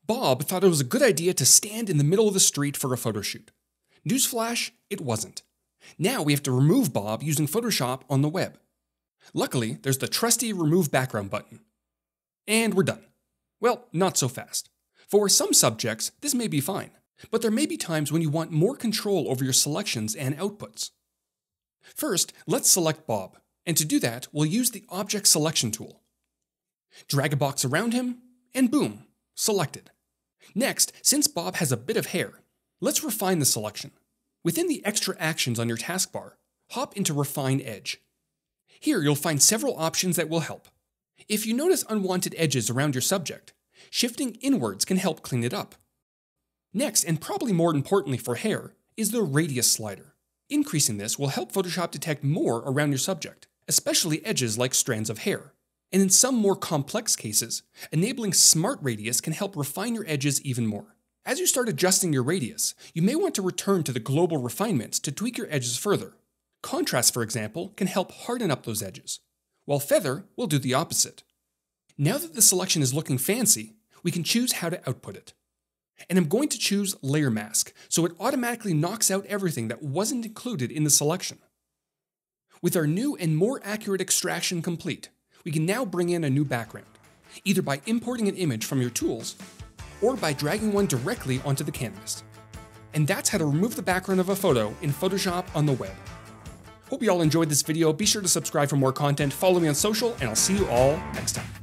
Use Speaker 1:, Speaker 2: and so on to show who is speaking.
Speaker 1: Bob thought it was a good idea to stand in the middle of the street for a photo shoot. Newsflash, it wasn't. Now we have to remove Bob using Photoshop on the web. Luckily, there's the trusty Remove Background button. And we're done. Well, not so fast. For some subjects, this may be fine, but there may be times when you want more control over your selections and outputs. First, let's select Bob, and to do that, we'll use the Object Selection tool. Drag a box around him, and boom, selected. Next, since Bob has a bit of hair, let's refine the selection. Within the extra actions on your taskbar, hop into Refine Edge. Here you'll find several options that will help. If you notice unwanted edges around your subject, shifting inwards can help clean it up. Next, and probably more importantly for hair, is the radius slider. Increasing this will help Photoshop detect more around your subject, especially edges like strands of hair. And in some more complex cases, enabling Smart Radius can help refine your edges even more. As you start adjusting your radius, you may want to return to the global refinements to tweak your edges further. Contrast, for example, can help harden up those edges, while Feather will do the opposite. Now that the selection is looking fancy, we can choose how to output it. And I'm going to choose Layer Mask, so it automatically knocks out everything that wasn't included in the selection. With our new and more accurate extraction complete, we can now bring in a new background, either by importing an image from your tools, or by dragging one directly onto the canvas. And that's how to remove the background of a photo in Photoshop on the web. Hope you all enjoyed this video. Be sure to subscribe for more content, follow me on social, and I'll see you all next time.